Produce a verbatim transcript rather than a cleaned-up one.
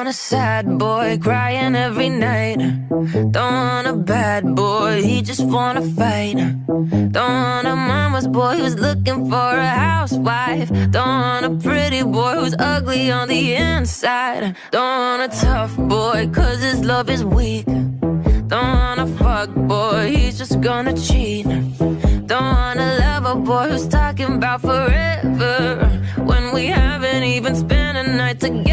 want a sad boy crying every night. Don't want a bad boy, he just wanna fight. Don't want a mama's boy who's looking for a housewife. Don't want a pretty boy who's ugly on the inside. Don't want a tough boy cause his love is weak. Don't want a fuck boy, he's just gonna cheat. Don't want a lover boy who's talking about forever when we haven't even spent a night together.